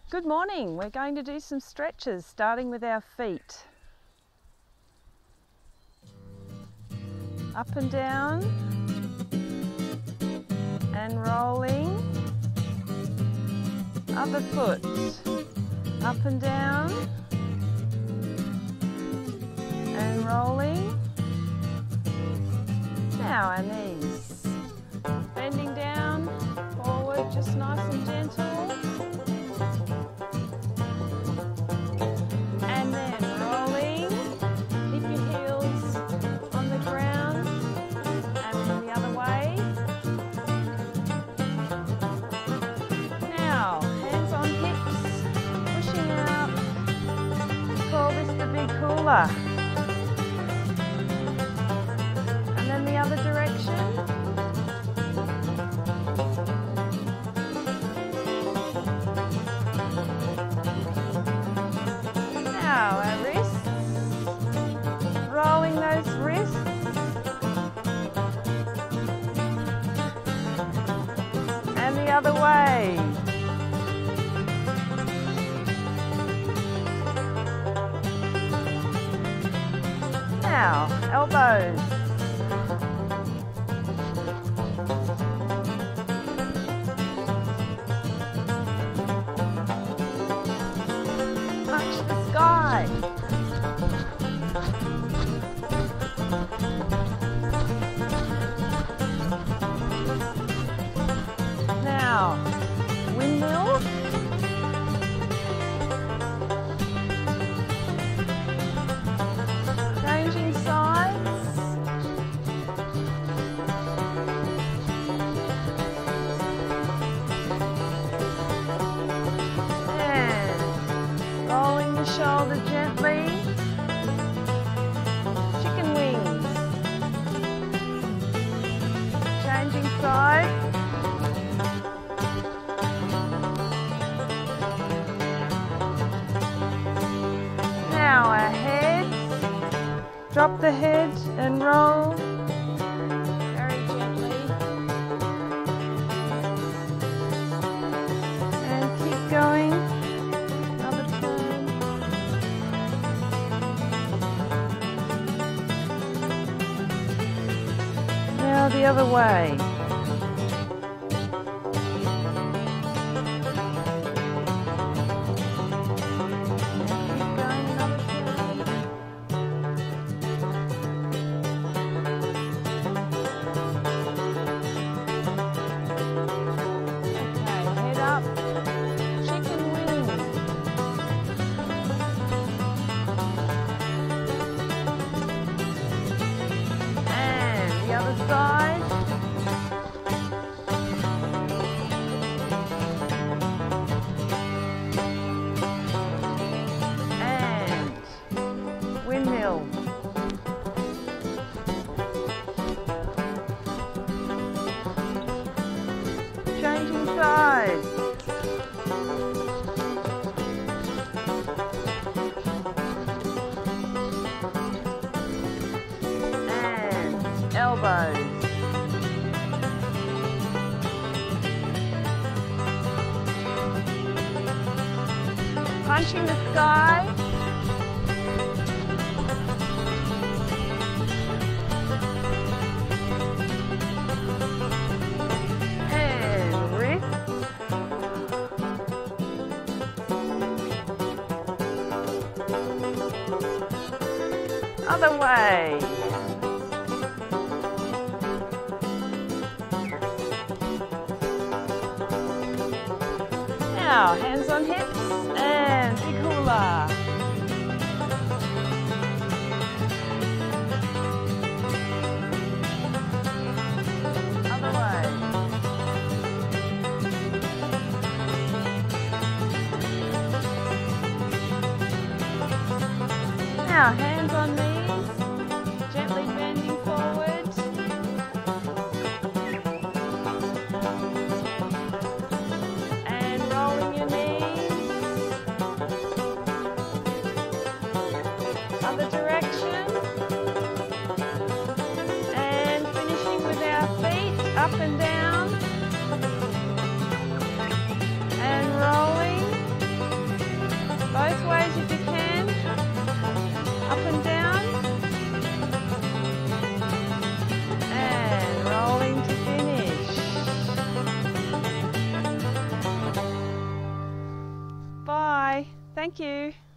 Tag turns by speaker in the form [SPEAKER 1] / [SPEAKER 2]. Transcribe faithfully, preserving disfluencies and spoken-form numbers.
[SPEAKER 1] Good morning. We're going to do some stretches, starting with our feet. Up and down and rolling. Other foot. Up and down and rolling. Now our knees. Bending down, forward, just nice and gentle. And then rolling. Keep your heels on the ground. And then the other way. Now, hands on hips, pushing out. We call this the big cooler. And then the other direction. Now our wrists, rolling those wrists, and the other way. Now elbows. Touch the sky. Now, windmill. Changing sides. Rolling the shoulder gently. Chicken wings. Changing side. Now our head. Drop the head and roll. Very gently. And keep going. Now the other way. Keep going another turn. Okay, head up. Chicken wings. And the other side. And windmill. Changing sides. And elbows. Punching the sky. And wrist. Other way. Now, hands on hips and big hula. Other way. Now, hands on knees, gently bending forward. Other direction, and finishing with our feet up and down and rolling. Thank you.